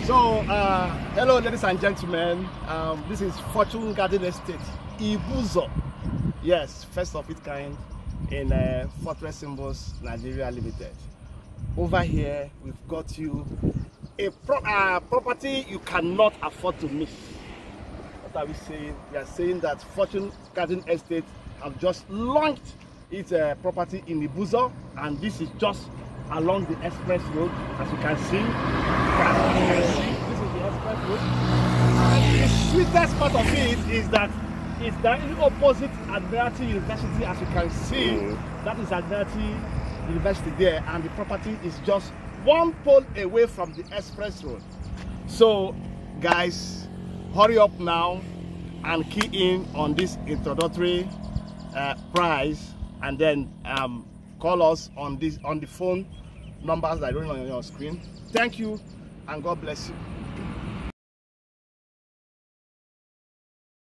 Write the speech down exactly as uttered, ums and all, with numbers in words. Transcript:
So, uh, hello, ladies and gentlemen. Um, this is Fortune Garden Estate, IBUZOR. Yes, first of its kind in uh, Fortress Symbols Nigeria Limited. Over here, we've got you a pro uh, property you cannot afford to miss. What are we saying? We are saying that Fortune Garden Estate have just launched its uh, property in IBUZOR, and this is just along the express road, as you can see. This is the express road. And the sweetest part of it is that it's directly opposite ADMIRALTY University, as you can see. Mm. That is ADMIRALTY University there, and the property is just one pole away from the express road. So, guys, hurry up now and key in on this introductory uh, price, and then um, call us on this on the phone numbers that are on your screen. Thank you, and God bless you.